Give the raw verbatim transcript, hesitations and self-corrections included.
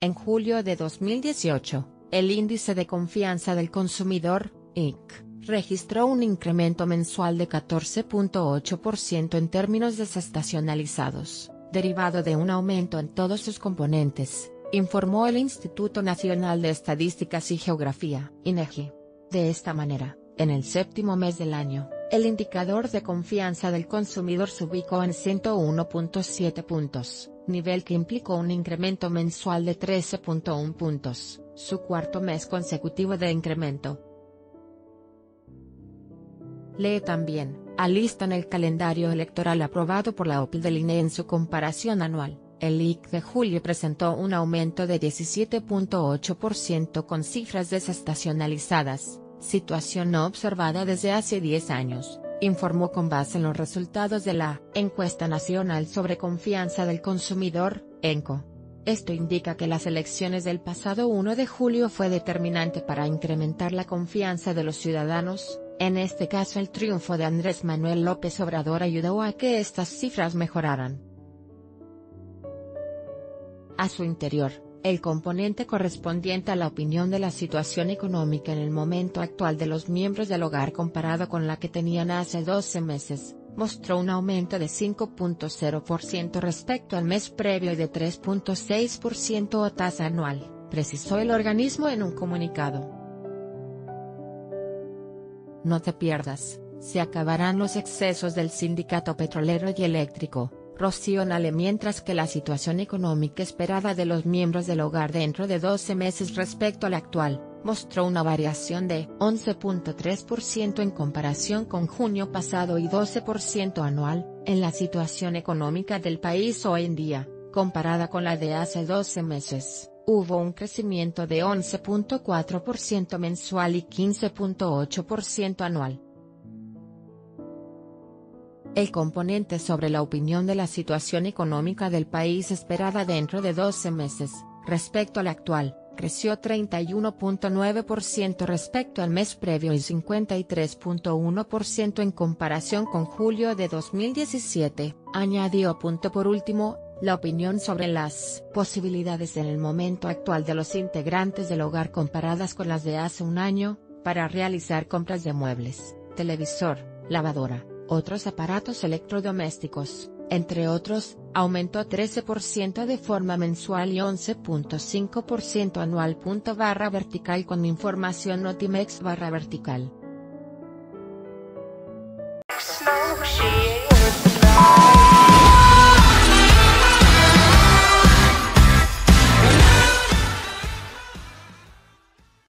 En julio de dos mil dieciocho, el índice de confianza del consumidor, I C, registró un incremento mensual de catorce punto ocho por ciento en términos desestacionalizados, derivado de un aumento en todos sus componentes, informó el Instituto Nacional de Estadísticas y Geografía, INEGI. De esta manera, en el séptimo mes del año, el indicador de confianza del consumidor se ubicó en ciento uno punto siete puntos, nivel que implicó un incremento mensual de trece punto uno puntos, su cuarto mes consecutivo de incremento. Lee también, alistan el calendario electoral aprobado por la O P I del I N E en su comparación anual. El I C de julio presentó un aumento de diecisiete punto ocho por ciento con cifras desestacionalizadas, situación no observada desde hace diez años, informó con base en los resultados de la Encuesta Nacional sobre Confianza del Consumidor, ENCO. Esto indica que las elecciones del pasado uno de julio fue determinante para incrementar la confianza de los ciudadanos. En este caso el triunfo de Andrés Manuel López Obrador ayudó a que estas cifras mejoraran. A su interior, el componente correspondiente a la opinión de la situación económica en el momento actual de los miembros del hogar comparado con la que tenían hace doce meses, mostró un aumento de cinco punto cero por ciento respecto al mes previo y de tres punto seis por ciento a tasa anual, precisó el organismo en un comunicado. No te pierdas, se acabarán los excesos del sindicato petrolero y eléctrico, Rocío Nale. Mientras que la situación económica esperada de los miembros del hogar dentro de doce meses respecto a la actual, mostró una variación de once punto tres por ciento en comparación con junio pasado y doce por ciento anual, en la situación económica del país hoy en día, comparada con la de hace doce meses. Hubo un crecimiento de once punto cuatro por ciento mensual y quince punto ocho por ciento anual. El componente sobre la opinión de la situación económica del país esperada dentro de doce meses, respecto a la actual, creció treinta y uno punto nueve por ciento respecto al mes previo y cincuenta y tres punto uno por ciento en comparación con julio de dos mil diecisiete, añadió. Punto por último, la opinión sobre las posibilidades en el momento actual de los integrantes del hogar comparadas con las de hace un año, para realizar compras de muebles, televisor, lavadora, otros aparatos electrodomésticos, entre otros, aumentó trece por ciento de forma mensual y once punto cinco por ciento anual. Barra vertical con información Notimex barra vertical.